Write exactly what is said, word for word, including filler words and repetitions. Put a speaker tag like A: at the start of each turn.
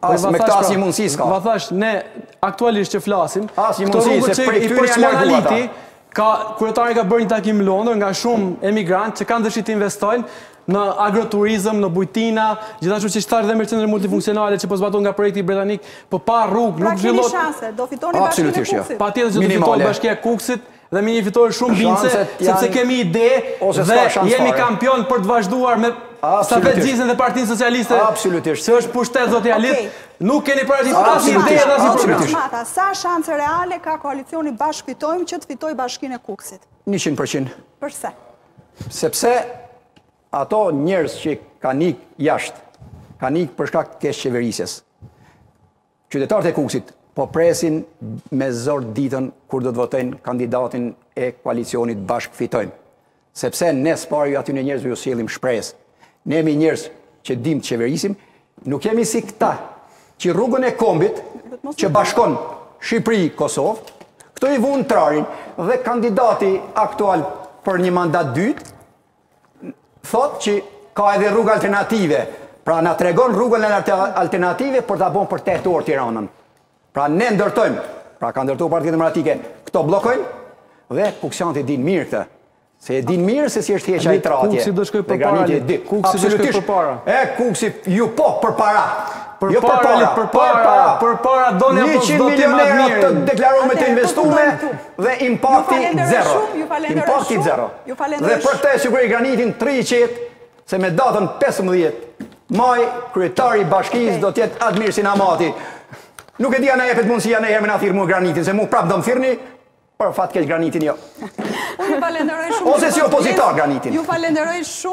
A: As me këta asnjë mundësi s'ka.
B: Ma thash, ne aktualisht që flasim,
A: Asnjë mundësi se prej këtyre janë largu ata.
B: Ka, kryetari ka bërë një takim në Londër nga shumë emigrantë që kanë dëshirë të investojnë në agroturizëm, në bujtina, gjithashtu që shtarë dhe mercentre multifunksionale që po zbaton nga projekti britanik, po pa rrugë, nuk zhvillot.
C: Pra keni shanse, do fitoni bashkinë e Kukësit.
B: Patjetër që do fitoni bashkia e Kukësit dhe me një fitore shumë bindse, sepse kemi ide dhe jemi kampion për të vazhduar me stafetëgjisën dhe Partinë Socialiste.
A: Absolutisht.
B: Se është pushtet zotjalistë. Nuk keni paragjim asnjë ide dhe asnjë program.
C: Mata, sa shanse reale ka koalicioni Bashkë Fitojmë që të fitoj bashkinë e Kukësit?
A: njëqind përqind.
C: Përse?
A: Sepse ato njerëz që kanë ikë jashtë, kanë ikë për shkak të keq qeverisjes. Qytetarët e Kukësit po presin me zor ditën kur do të votojnë kandidatin e koalicionit Bashkë Fitojmë. Sepse ne s'pari aty në njerëzve ju sjellim shpresë. Ne jemi njerëz që dim të qeverisim, nuk jemi si këta që rrugën e kombit që bashkon Shqipëri-Kosovë, këto i vunë trarin dhe kandidati aktual për një mandat dytë thot që ka edhe rrugë alternative. Pra na tregon rrugën alternative për ta bën për tetë orë Tiranën. Pra ne ndërtojmë, pra ka ndërtuar Partia Demokratike, këto bllokojnë dhe Kuksianti din mirë këtë. Se e din mirë se si është heqja e tratje.
B: Kuksi do shkoj përpara. Kuksi do shkoj përpara.
A: E Kuksi ju po përpara. Jo
B: përpara, përpara, përpara doni apo s'do të më
A: mirë. Të deklaruar të investume dhe impakti zero. Impakti zero. Dhe për këtë siguri granitin triqet se me datën pesëmbëdhjetë maj kryetari i bashkisë do të jetë Admir Sinamati. Nuk e di ana jepet mundësia në herë me na thirrmu granitin, se mu prap do më thirrni, por fat keq granitin jo.
C: Unë ju falenderoj shumë.
A: Ose si opozitar granitin.
C: Ju falenderoj shumë.